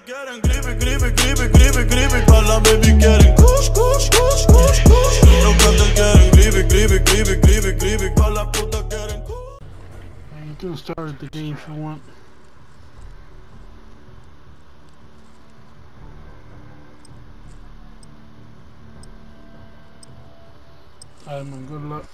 Getting greedy, alla baby getting kush. Lo canto getting greedy, alla puta getting kush. You can start the game if you want. Alright man, good luck.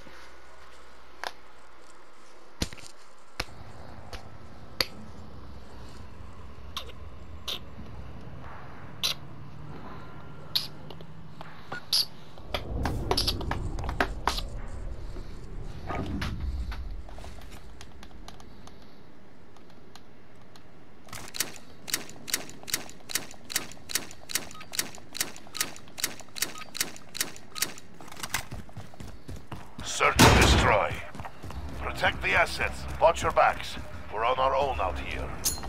Search and destroy. Protect the assets. Watch your backs. We're on our own out here.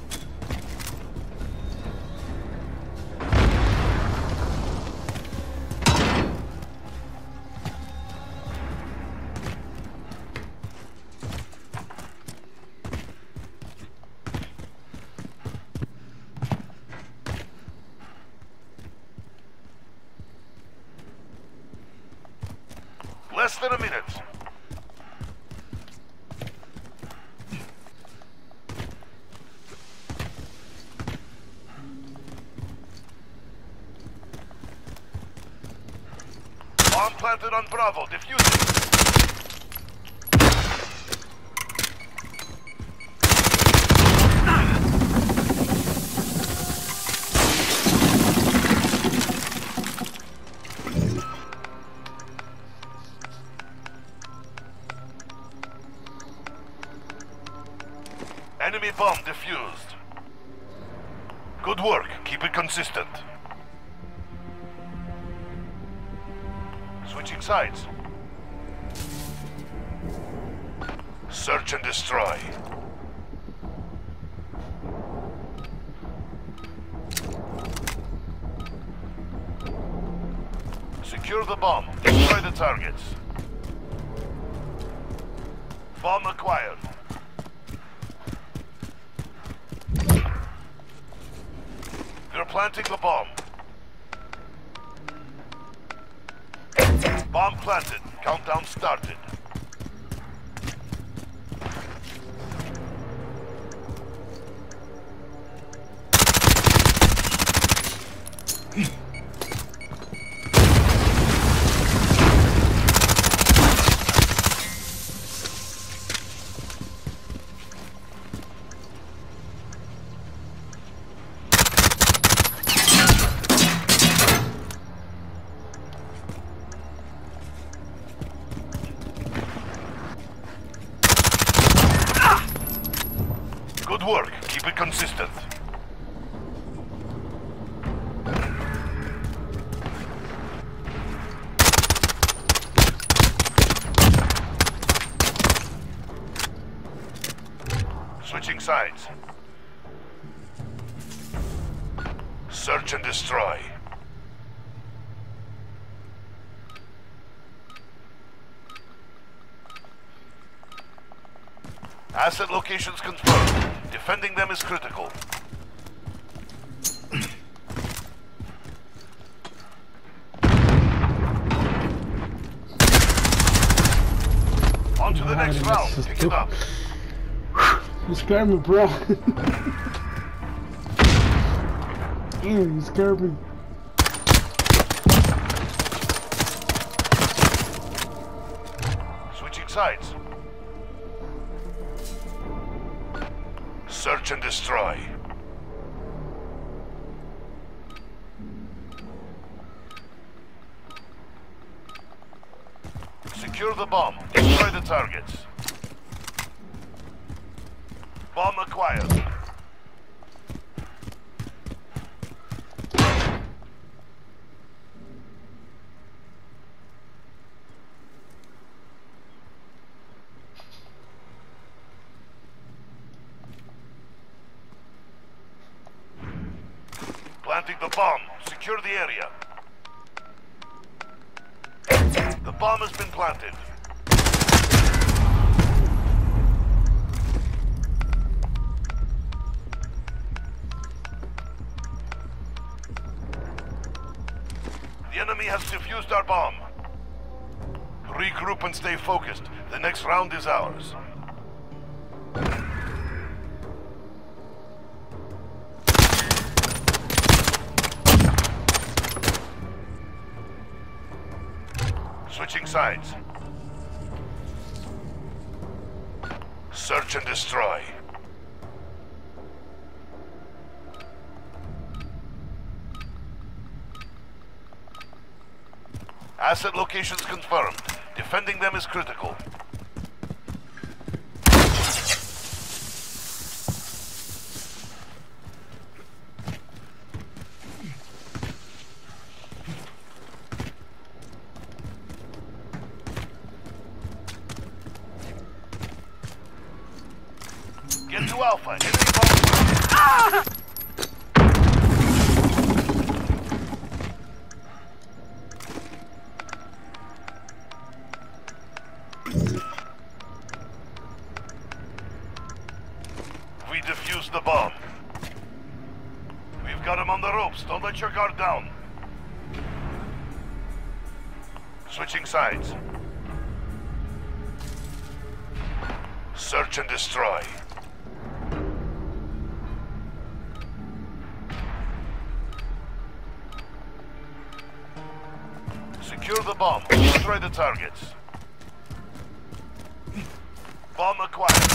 Less than a minute. Bomb planted on Bravo, defusing. Enemy bomb defused. Good work. Keep it consistent. Switching sides. Search and destroy. Secure the bomb. Destroy the targets. Bomb acquired. They're planting the bomb. Bomb planted. Countdown started. Good work. Keep it consistent. Switching sides. Search and destroy. Asset locations confirmed. Defending them is critical. On to the next round. Pick it up. You scared me, bro. You scared me. Switching sides. Search and destroy. Secure the bomb. Destroy the targets. Bomb acquired. Planting the bomb. Secure the area. The bomb has been planted. The enemy has defused our bomb. Regroup and stay focused. The next round is ours. Switching sides. Search and destroy. Asset locations confirmed. Defending them is critical. Get to Alpha. Enemy bomb. We defused the bomb. We've got him on the ropes. Don't let your guard down. Switching sides. Search and destroy. Secure the bomb. Destroy the targets. Bomb acquired.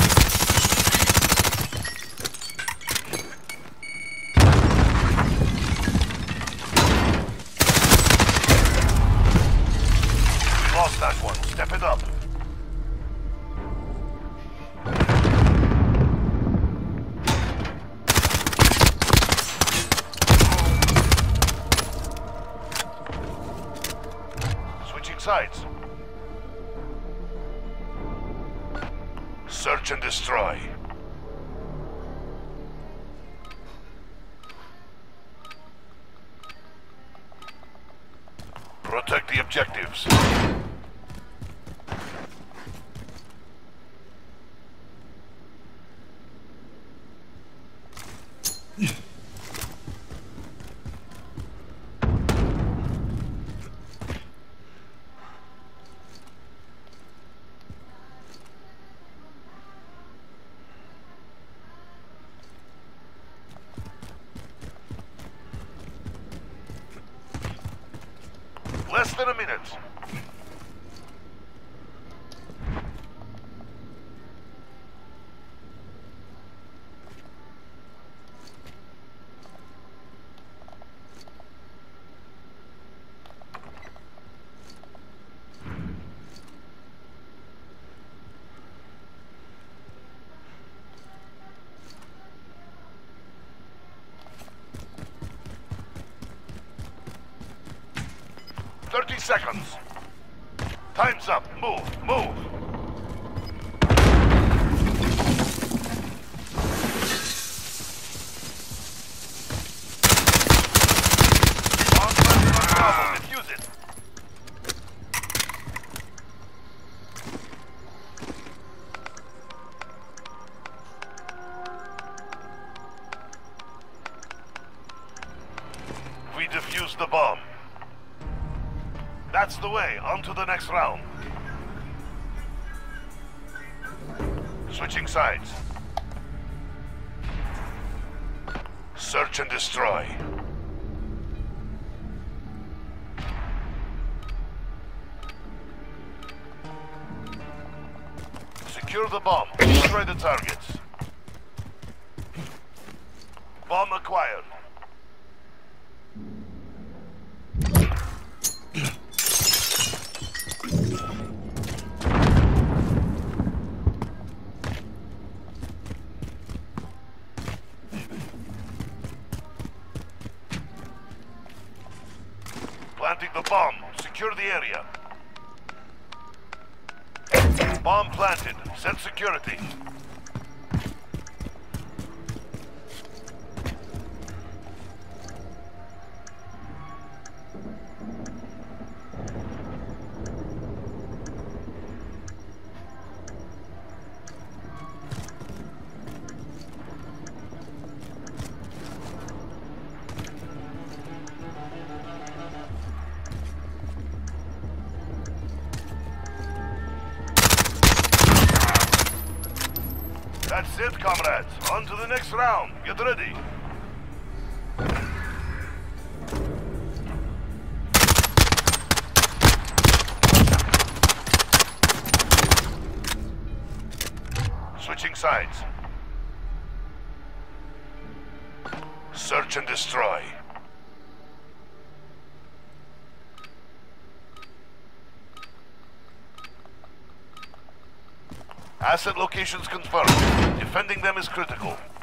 Lost that one. Step it up. Switching sides. Search and destroy. Protect the objectives. Less than a minute. Seconds. Time's up. Move. Move. Defuse it. We defused the bomb. That's the way. On to the next round. Switching sides. Search and destroy. Secure the bomb. Destroy the targets. Bomb acquired. Planting the bomb. Secure the area. Bomb planted. Set security. That's it, comrades. On to the next round. Get ready. Switching sides. Search and destroy. Asset locations confirmed. Defending them is critical.